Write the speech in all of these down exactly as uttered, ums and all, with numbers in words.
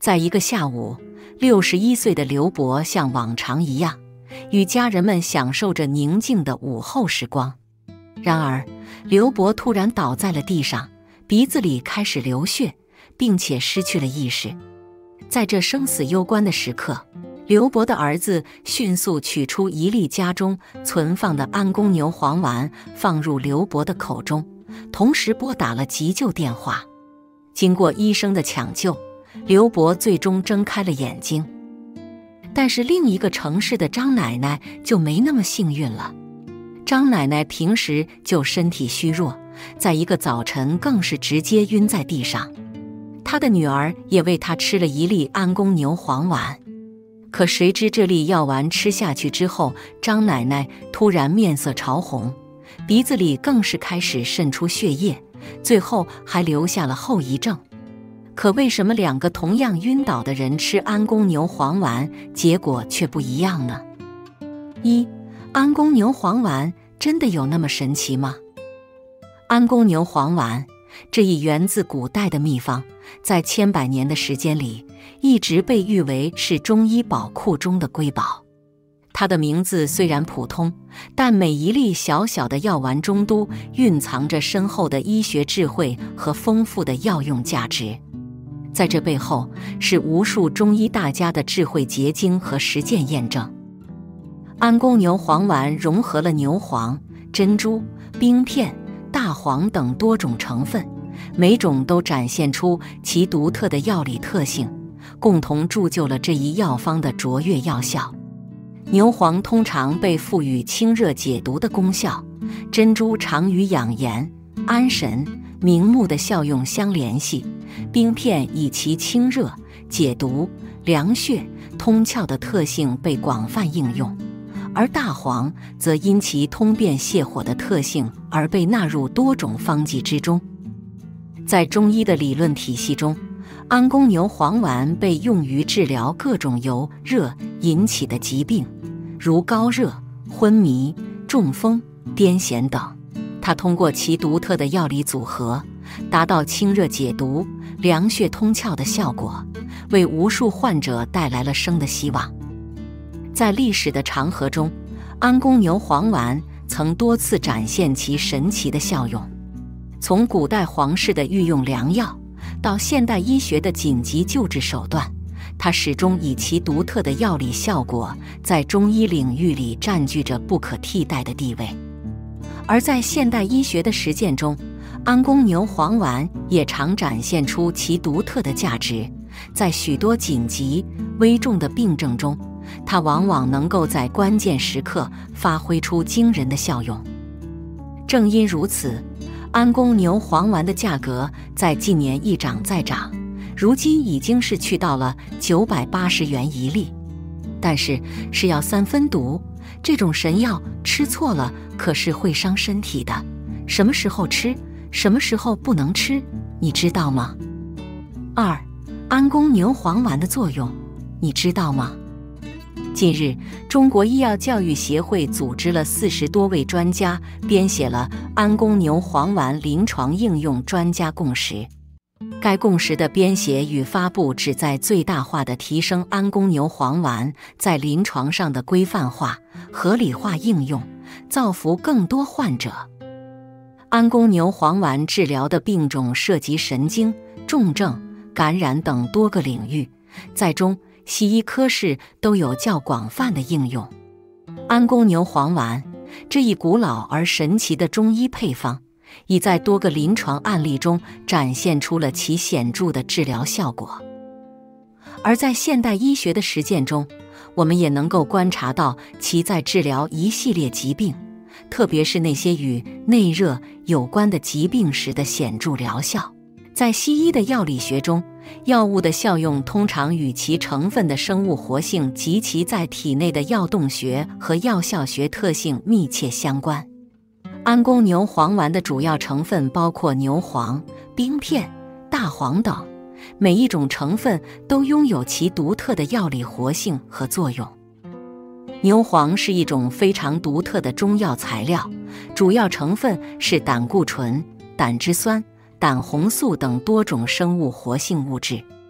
在一个下午，六十一岁的刘伯像往常一样，与家人们享受着宁静的午后时光。然而，刘伯突然倒在了地上，鼻子里开始流血，并且失去了意识。在这生死攸关的时刻，刘伯的儿子迅速取出一粒家中存放的安宫牛黄丸，放入刘伯的口中，同时拨打了急救电话。经过医生的抢救，刘伯最终睁开了眼睛。但是另一个城市的张奶奶就没那么幸运了。张奶奶平时就身体虚弱，在一个早晨更是直接晕在地上。她的女儿也为她吃了一粒安宫牛黄丸，可谁知这粒药丸吃下去之后，张奶奶突然面色潮红，鼻子里更是开始渗出血液，最后还留下了后遗症。可为什么两个同样晕倒的人吃安宫牛黄丸，结果却不一样呢？一、安宫牛黄丸真的有那么神奇吗？安宫牛黄丸这一源自古代的秘方，在千百年的时间里，一直被誉为是中医宝库中的瑰宝。它的名字虽然普通，但每一粒小小的药丸中都蕴藏着深厚的医学智慧和丰富的药用价值。在这背后，是无数中医大家的智慧结晶和实践验证。安宫牛黄丸融合了牛黄、珍珠、冰片、大黄等多种成分，每种都展现出其独特的药理特性，共同铸就了这一药方的卓越药效。牛黄通常被赋予清热解毒的功效，珍珠常与养颜、安神、明目的效用相联系，冰片以其清热、解毒、凉血、通窍的特性被广泛应用，而大黄则因其通便泻火的特性而被纳入多种方剂之中。在中医的理论体系中，安宫牛黄丸被用于治疗各种由热引起的疾病，如高热、昏迷、中风、癫痫等。它通过其独特的药理组合，达到清热解毒、凉血通窍的效果，为无数患者带来了生的希望。在历史的长河中，安宫牛黄丸曾多次展现其神奇的效用。从古代皇室的御用良药，到现代医学的紧急救治手段，它始终以其独特的药理效果，在中医领域里占据着不可替代的地位。而在现代医学的实践中，安宫牛黄丸也常展现出其独特的价值。在许多紧急、危重的病症中，它往往能够在关键时刻发挥出惊人的效用。正因如此，安宫牛黄丸的价格在近年一涨再涨，如今已经是去到了九百八十元一粒。但是是药三分毒，这种神药吃错了可是会伤身体的。什么时候吃，什么时候不能吃，你知道吗？二、安宫牛黄丸的作用，你知道吗？近日，中国医药教育协会组织了四十多位专家，编写了安宫牛黄丸临床应用专家共识。该共识的编写与发布旨在最大化地提升安宫牛黄丸在临床上的规范化、合理化应用，造福更多患者。安宫牛黄丸治疗的病种涉及神经、重症、感染等多个领域，在中西医科室都有较广泛的应用。安宫牛黄丸这一古老而神奇的中医配方，已在多个临床案例中展现出了其显著的治疗效果。而在现代医学的实践中，我们也能够观察到其在治疗一系列疾病，特别是那些与内热有关的疾病时的显著疗效。在西医的药理学中，药物的效用通常与其成分的生物活性及其在体内的药动学和药效学特性密切相关。安宫牛黄丸的主要成分包括牛黄、冰片、大黄等，每一种成分都拥有其独特的药理活性和作用。牛黄是一种非常独特的中药材料，主要成分是胆固醇、胆汁酸、胆红素等多种生物活性物质。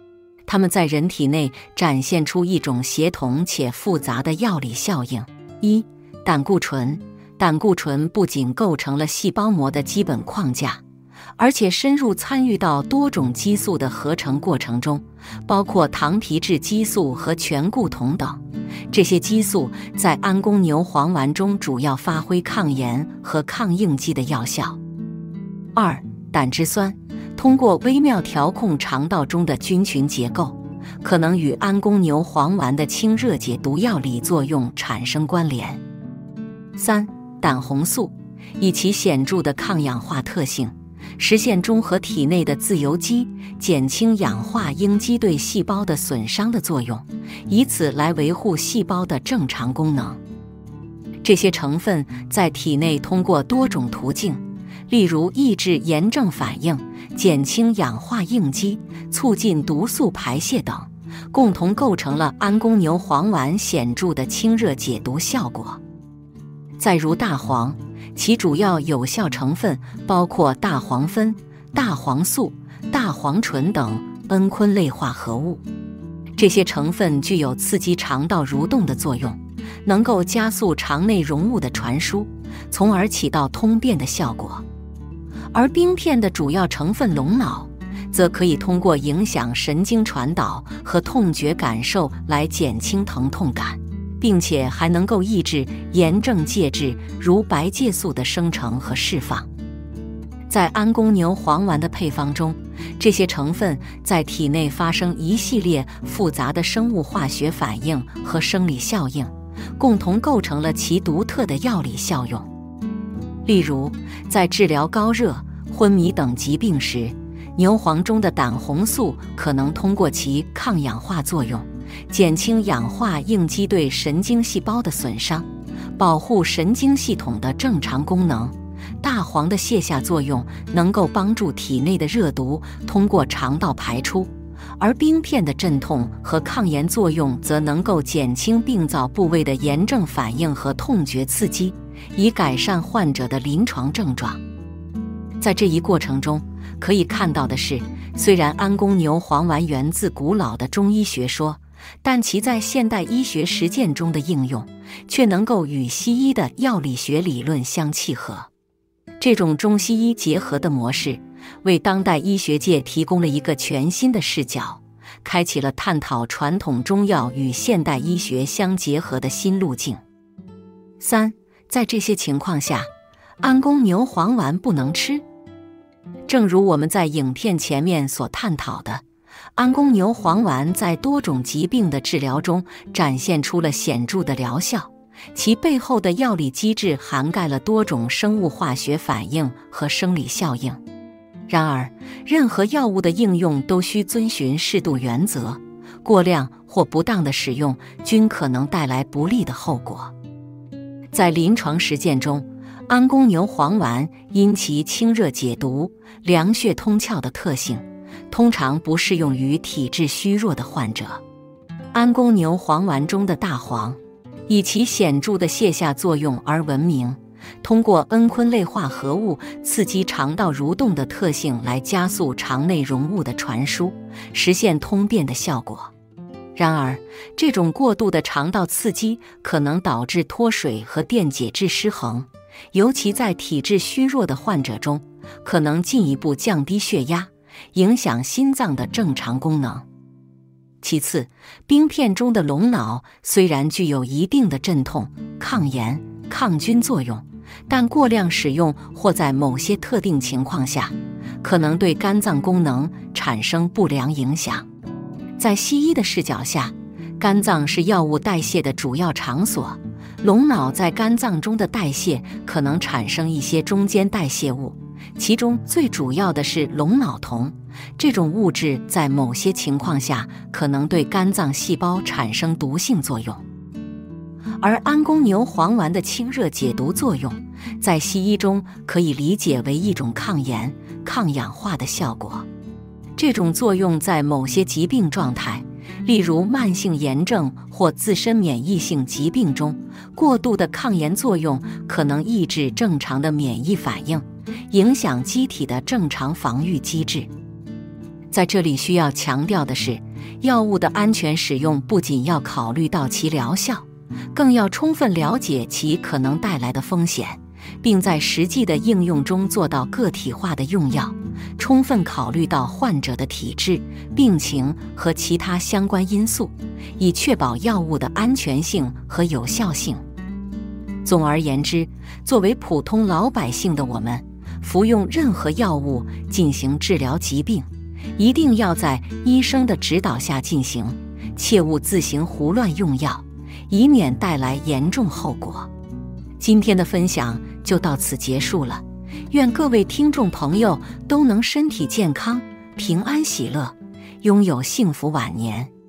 它们在人体内展现出一种协同且复杂的药理效应。一、胆固醇。胆固醇不仅构成了细胞膜的基本框架，而且深入参与到多种激素的合成过程中，包括糖皮质激素和醛固酮等。这些激素在安宫牛黄丸中主要发挥抗炎和抗应激的药效。二、胆汁酸。通过微妙调控肠道中的菌群结构，可能与安宫牛黄丸的清热解毒药理作用产生关联。三、胆红素。以其显著的抗氧化特性，实现中和体内的自由基，减轻氧化应激对细胞的损伤的作用，以此来维护细胞的正常功能。这些成分在体内通过多种途径，例如抑制炎症反应、减轻氧化应激、促进毒素排泄等，共同构成了安宫牛黄丸显著的清热解毒效果。再如大黄，其主要有效成分包括大黄酚、大黄素、大黄醇等蒽醌类化合物。这些成分具有刺激肠道蠕动的作用，能够加速肠内容物的传输，从而起到通便的效果。而冰片的主要成分龙脑，则可以通过影响神经传导和痛觉感受来减轻疼痛感，并且还能够抑制炎症介质如白介素的生成和释放。在安宫牛黄丸的配方中，这些成分在体内发生一系列复杂的生物化学反应和生理效应，共同构成了其独特的药理效用。例如，在治疗高热、昏迷等疾病时，牛黄中的胆红素可能通过其抗氧化作用，减轻氧化应激对神经细胞的损伤，保护神经系统的正常功能。大黄的泻下作用能够帮助体内的热毒通过肠道排出，而冰片的镇痛和抗炎作用则能够减轻病灶部位的炎症反应和痛觉刺激，以改善患者的临床症状。在这一过程中，可以看到的是，虽然安宫牛黄丸源自古老的中医学说，但其在现代医学实践中的应用，却能够与西医的药理学理论相契合。这种中西医结合的模式，为当代医学界提供了一个全新的视角，开启了探讨传统中药与现代医学相结合的新路径。三、在这些情况下，安宫牛黄丸不能吃。正如我们在影片前面所探讨的，安宫牛黄丸在多种疾病的治疗中展现出了显著的疗效，其背后的药理机制涵盖了多种生物化学反应和生理效应。然而，任何药物的应用都需遵循适度原则，过量或不当的使用均可能带来不利的后果。在临床实践中，安宫牛黄丸因其清热解毒、凉血通窍的特性，通常不适用于体质虚弱的患者。安宫牛黄丸中的大黄，以其显著的泻下作用而闻名，通过蒽醌类化合物刺激肠道蠕动的特性来加速肠内容物的传输，实现通便的效果。然而，这种过度的肠道刺激可能导致脱水和电解质失衡，尤其在体质虚弱的患者中，可能进一步降低血压，影响心脏的正常功能。其次，冰片中的龙脑虽然具有一定的镇痛、抗炎、抗菌作用，但过量使用或在某些特定情况下，可能对肝脏功能产生不良影响。在西医的视角下，肝脏是药物代谢的主要场所，龙脑在肝脏中的代谢可能产生一些中间代谢物，其中最主要的是龙脑酮。这种物质在某些情况下可能对肝脏细胞产生毒性作用。而安宫牛黄丸的清热解毒作用，在西医中可以理解为一种抗炎、抗氧化的效果。这种作用在某些疾病状态，例如慢性炎症或自身免疫性疾病中，过度的抗炎作用可能抑制正常的免疫反应，影响机体的正常防御机制。在这里需要强调的是， 药物的安全使用不仅要考虑到其疗效，更要充分了解其可能带来的风险，并在实际的应用中做到个体化的用药，充分考虑到患者的体质、病情和其他相关因素，以确保药物的安全性和有效性。总而言之，作为普通老百姓的我们，服用任何药物进行治疗疾病，一定要在医生的指导下进行，切勿自行胡乱用药，以免带来严重后果。今天的分享就到此结束了，愿各位听众朋友都能身体健康、平安喜乐，拥有幸福晚年。